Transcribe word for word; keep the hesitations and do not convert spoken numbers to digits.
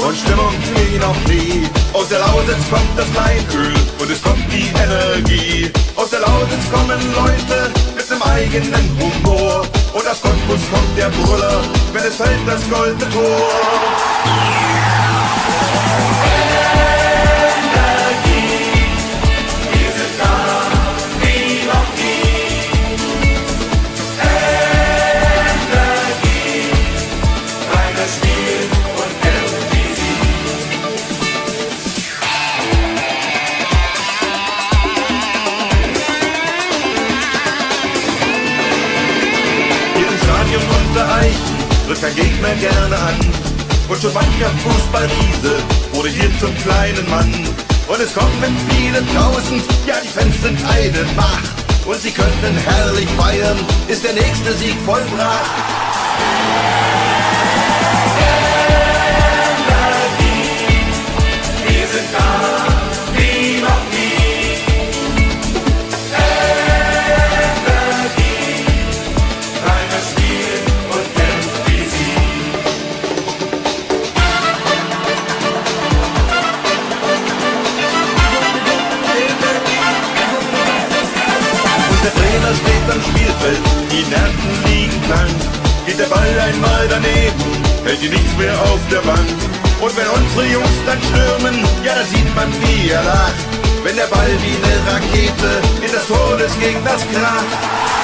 und Stimmung wie noch nie. Aus der Lausitz kommt das Kleinöl und es kommt die Energie. Aus der Lausitz kommen Leute mit einem eigenen Humor. Und aus Cottbus kommt der Brüller, wenn es fällt das goldene Tor. Rückt kein Gegner gerne an. Und schon mancher Fußballriese wurde hier zum kleinen Mann. Und es kommen viele tausend, ja die Fans sind eine Macht. Und sie könnten herrlich feiern, ist der nächste Sieg vollbracht. Energie, wir sind da wie noch nie. Energie, Rainer spielt und kämpft wie sie. Und der Trainer steht am Spielfeld, die Nerven liegen blank. Geht der Ball einmal daneben, hält ihn nichts mehr auf der Bank. Und wenn unsere Jungs dann stürmen, ja da sieht man wie er lacht. Wenn der Ball wie eine Rakete in das Tor des Gegners kracht.